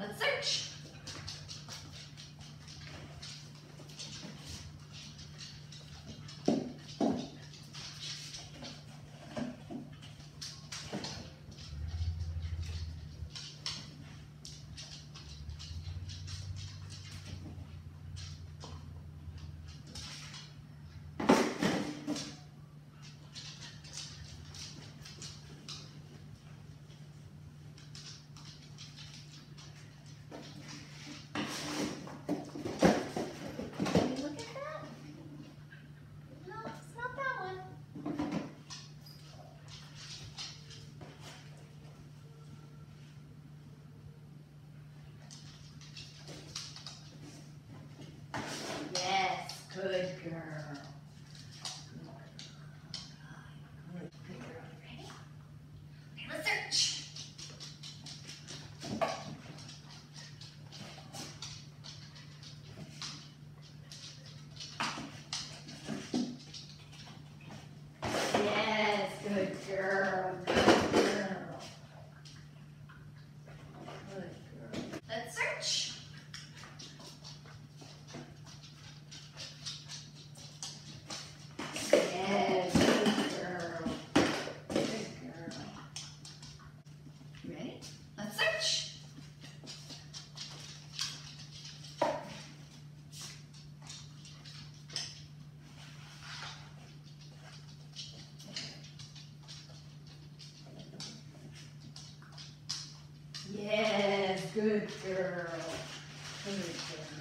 Let's search. Yes, good girl. Good girl. Ready? Okay, let's search. Yes, good girl. Good girl. Good girl. Let's search. Yes, good girl. Good girl. You ready? Let's search. Yes, good girl. Good girl.